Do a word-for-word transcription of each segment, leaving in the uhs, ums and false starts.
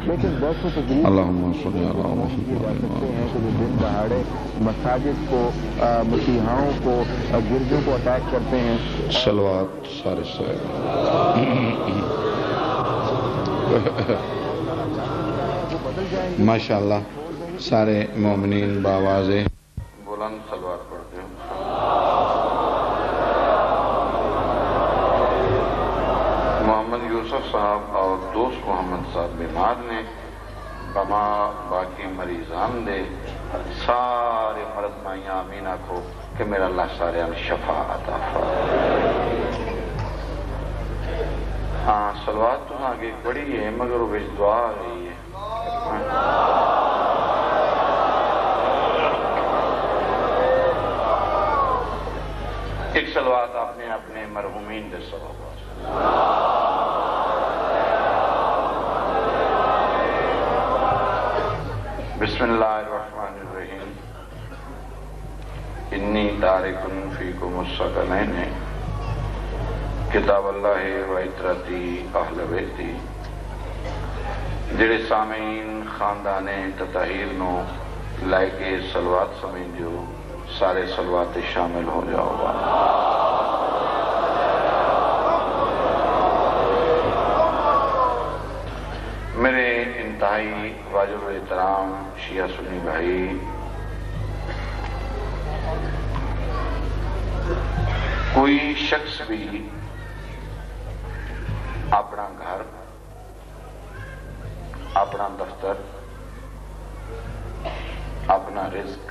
لیکن ویسے تو دین اللہم صلی اللہ کیے جا سکتے ہیں کہ وہ دن دہاڑے مساجد کو، مسیحاؤں کو، گرجوں کو اٹیک کرتے ہیں. صلوات سارے صاحب ماشاءاللہ سارے مومنین باواز بلند صلوات پڑھتے ہیں. محمد یوسف صاحب اور دوست محمد صاحب بیمار نے بما باقی مریضان دے سارے مرد مائیاں آمین آکھو کہ میرا اللہ سارے ہم شفا عطا فرمائے. ہاں صلوات تو آگے بڑی ہے مگر وہ بس دعا رہی ہے. ایک صلوات آپ نے اپنے مرحومین دے سبب. بسم اللہ الرحمن الرحیم. انی تارکن فیکم الثقلین کتاب اللہ و عطرتی اہل بیتی. جڑے سامعین خاندان تطہیر نو لائے صلوات سمجھ دیو سارے صلوات شامل ہو جاؤ گا. میرے انتہائی واجب احترام شیعہ سنی بھائی، کوئی شخص بھی اپنا گھر، اپنا دفتر، اپنا رزق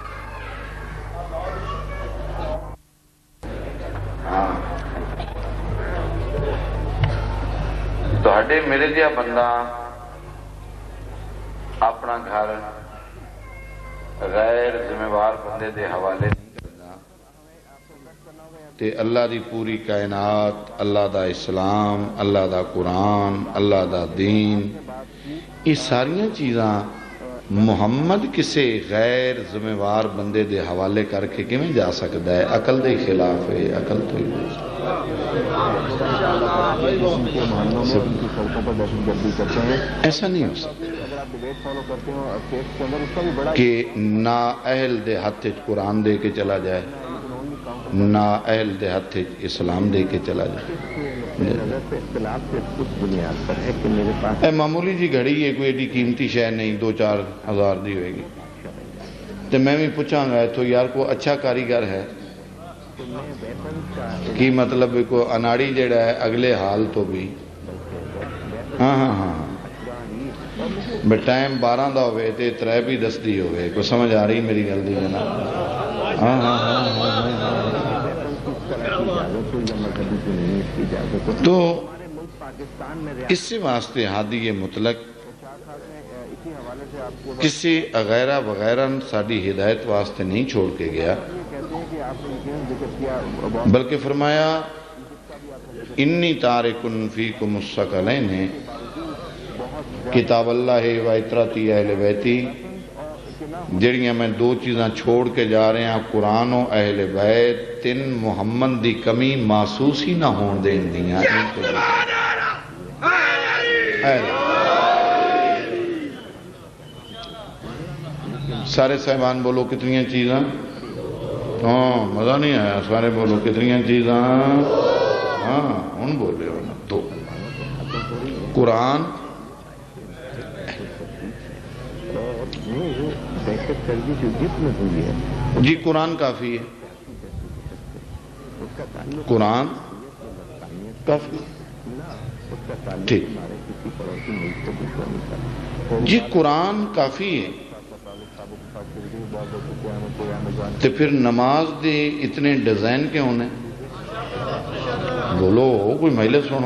ہاں تو میرے دیا بندہ اپنا گھر غیر ذمہ وار بندے دے حوالے نہیں کرنا تے اللہ دی پوری کائنات، اللہ دا اسلام، اللہ دا قرآن، اللہ دا دین، یہ ساریاں چیزاں محمد کسے غیر ذمہ وار بندے دے حوالے کر کے کیویں جا سکتا ہے؟ عقل دے خلاف ہے. عقل تو ہی ایسا نہیں ہو سکتا کہ نا اہل دے ہاتھ قرآن دے کے چلا جائے، نا اہل دے ہاتھ اسلام دے کے چلا جائے. اے معمولی جی گھڑی ہے، کوئی ایڈی قیمتی شے نہیں، دو چار ہزار دی ہوئے گی. تو میں بھی پوچھاں گا تو یار کو اچھا کاریگر ہے کی مطلب کو اناڑی جڑا ہے اگلے حال تو بھی ہاں ہاں ہاں بے ٹائم بارہ دا ہوئے تے ترے بھی دس دی ہوئے. کو سمجھ آ رہی میری گل دی جناب؟ ہاں ہاں ہاں تو اس سے واسطے ہادی مطلق کسی وغیرہ وغیرہ ساری ہدایت واسطے نہیں چھوڑ کے گیا، بلکہ فرمایا انی تارکن فیکم الثقلین کتاب اللہ و عطرتی اہل بیتی. جڑیاں میں دو چیزاں چھوڑ کے جا رہے ہیں، قرآن و اہل بیت، تین محمد دی کمی محسوس ہی نہ ہون دین دیاں. سارے صاحبان بولو کتنی چیزاں؟ ہاں مزہ نہیں آیا. سارے بولو کتنی چیزاں؟ ہاں ان بولے ہو نا. تو قرآن جی قرآن کافی ہے، قرآن کافی ٹھیک جی قرآن کافی ہے. تو پھر نماز دے اتنے ڈیزائن کیوں ہونے؟ بولو کوئی مہلے سنو.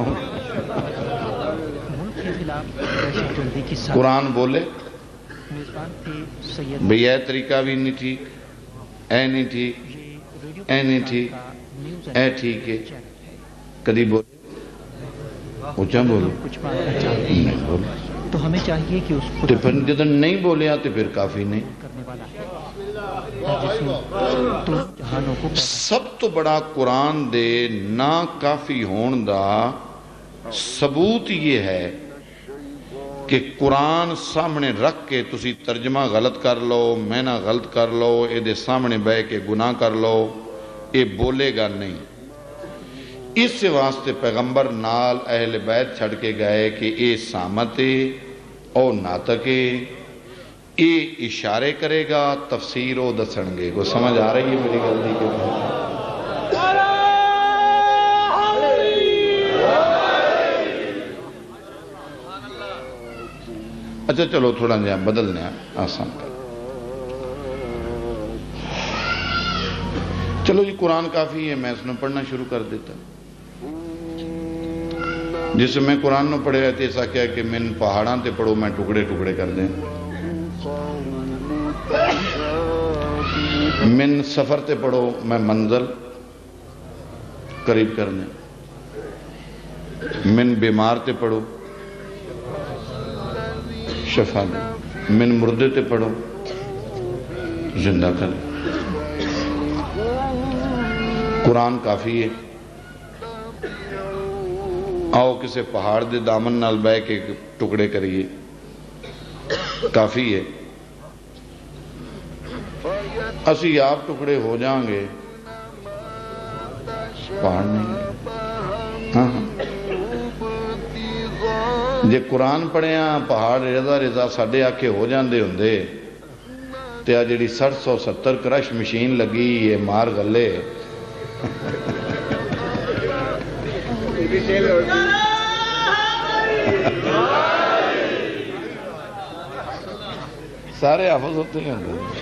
قرآن بولے بھئی اے طریقہ بھی نہیں ٹھیک، اے نہیں ٹھیک، اے نہیں ٹھیک، اے ٹھیک ہے. کدی بولے اچھا بولو نہیں بولو تو ہمیں چاہیے کہ اس کو تو پھر جب نہیں بولے آتے پھر کافی نہیں. سب تو بڑا قرآن دے نا کافی ہون دا ثبوت یہ ہے کہ قرآن سامنے رکھ کے تسی ترجمہ غلط کر لو، میں نہ غلط کر لو، اے دے سامنے بہ کے گناہ کر لو، اے بولے گا نہیں۔ اس سے واسطے پیغمبر نال اہل بیت چھڑ کے گئے کہ اے سامتے او ناطقے، اے اشارے کرے گا، تفسیر او دسنگے۔ کو سمجھ آ رہی ہے میری غلطی کے بعد؟ اچھا چلو تھوڑا جہاں بدلنے آسان کر، چلو جی قرآن کافی ہے، میں اس نے پڑھنا شروع کر دیتا۔ جس میں قرآن نو پڑھے رہتے ایسا کیا کہ من پہاڑاں تے پڑھو میں ٹکڑے ٹکڑے کر دیں، من سفر تے پڑھو میں منزل قریب کر دیں، من بیمار تے پڑھو شفا دیں، من مردے تے پڑھو زندہ کر دیں۔ قرآن کافی ہے۔ آؤ کسے پہاڑ دے دامن نال بہ کے ٹکڑے کریے، کافی ہے۔ اسی آپ ٹکڑے ہو جائیں گے، پہاڑ نہیں۔ ہاں ہاں جے قرآن پڑھیاں پہاڑ رضا رضا ساڈے آکھے ہو جاندے ہوندے تے آ جڑی سٹھ سو ستر کرش مشین لگی یہ مار گلے۔ سارے حافظ ہوتے ہیں۔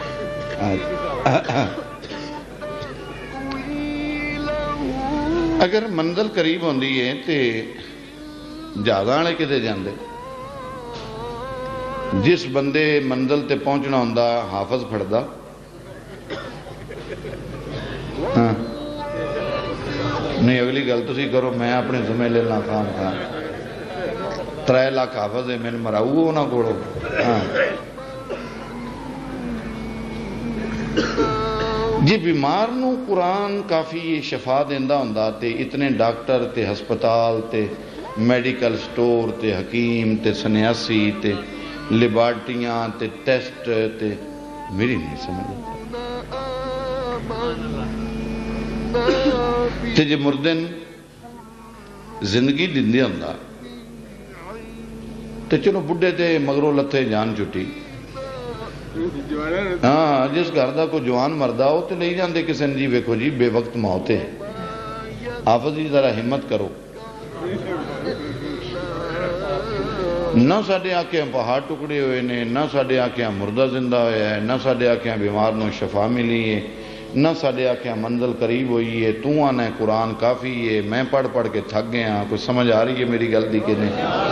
اگر منزل قریب ہوندی ہے تے جہازاں والے کتے جاندے؟ جس بندے منزل تے پہنچنا ہوندا حافظ پھڑدا؟ ہاں نہیں اگلی گل تسی کرو، میں اپنے ذمہ لینا خان تھا ترے لاکھ حافظ ہے، میں مراؤ نہ کوڑو۔ ہاں جی بیمار نو قرآن کافی شفا دیندہ ہوندا تے اتنے ڈاکٹر تے ہسپتال تے میڈیکل سٹور تے حکیم تے سنیاسی تے لیبارٹیاں تے ٹیسٹ تے میری نہیں سمجھ تے جے مردن زندگی دیندے ہوندا تے چلو بڈھے تے مگروں لتھے جان چھٹی۔ ہاں جس گھر دا کو جوان مردہ ہو تے نہیں جاندے کسے نے جی ویکھو جی بے وقت موت ہے۔ حافظ جی ذرا ہمت کرو، نہ ساڈے آنکھیں پہاڑ ٹکڑے ہوئے نے، نہ ساڈے آنکھیں مردہ زندہ ہویا ہے، نہ ساڈے آنکھیں بیمار نو شفا ملی ہے، نہ ساڈے آنکھیں منزل قریب ہوئی ہے۔ تو آنا قرآن کافی ہے، میں پڑھ پڑھ کے تھک گیا۔ کوئی سمجھ آ رہی ہے میری غلطی کہ نہیں؟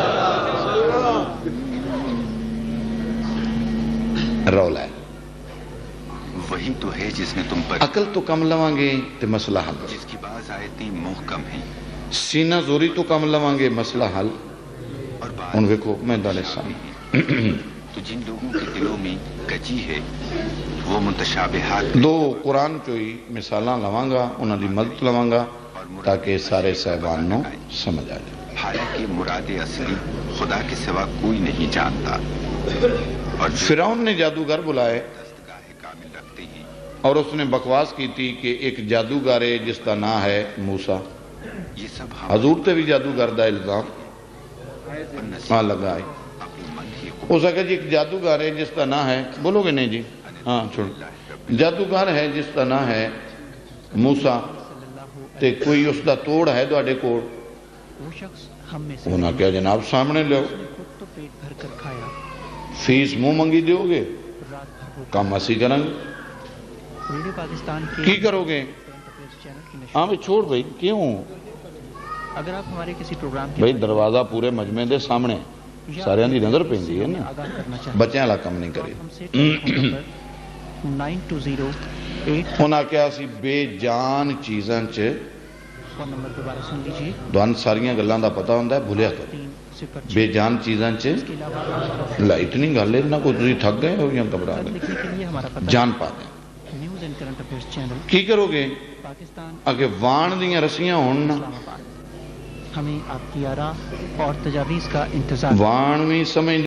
رولا ہے وہی تو ہے جس نے تم پر عقل تو کم لواں گے تے مسئلہ حل، جس کی بعض آیتیں محکم ہیں، سینہ زوری تو کم لواں گے مسئلہ حل۔ اور ان ویکھو میں دالے سامنے تو جن لوگوں کے دلوں میں کجی ہے وہ متشابہات دو قرآن چوئی مثالاں لواں گا، انہاں دی مدد لواں گا تاکہ سارے صاحبان نو سمجھ آ جائے۔ حالانکہ مراد اصلی خدا کے سوا کوئی نہیں جانتا، اور فرعون نے جادوگر بلائے دستگاہ کامل رکھتے ہیں، اور اس نے بکواس کی تھی کہ ایک جادوگر ہے جس کا نام ہے موسیٰ۔ یہ سب حضور تے بھی جادوگر دا الزام ہاں لگائے۔ ہو سکے جی ایک جادوگر ہے جس کا نام ہے، بولو گے نہیں جی؟ ہاں چھوڑ، جادوگر ہے جس کا نام ہے موسیٰ، تے کوئی اس دا توڑ ہے دوڑے کوڑ؟ وہ شخص ہم میں سے انہاں کیا جناب سامنے لو، خود تو پیٹ بھر کر کھایا، فیس منہ منگی دیو گے، رات بھر بھوکا۔ کام اسی کریں گے، ریڈیو پاکستان کے کی کرو گے؟ چینل کی نشر، ہاں بھی چھوڑ بھائی، کیوں اگر آپ ہمارے کسی پروگرام کے بھائی دروازہ پورے مجمع دے سامنے سارے دی نظر پیندی ہے نا، آگاہ کرنا چاہتے بچے والا کم نہیں کرے۔ ہم سے telephone number nine two zero eight انہاں کیا سی بے جان چیزاں چ فون نمبر دوبارہ سن لیجیے، دوان ساریاں گلاں دا پتہ ہوندا ہے، بھولیا کرو تین صفر بے چھ۔ جان چیزاں چ اس کے علاوہ لا اتنی گل ہے نہ کوئی تسی تھک گئے ہو یا گھبرا خط گئے، لکھنے کے لیے ہمارا پتہ جان پا دیں۔ News and current affairs channel کی کرو گے پاکستان اگے وان دیاں رسیاں ہون نا، اسلام آباد۔ ہمیں آپ کی آراء اور تجاویز کا انتظار وان بھی سمجھ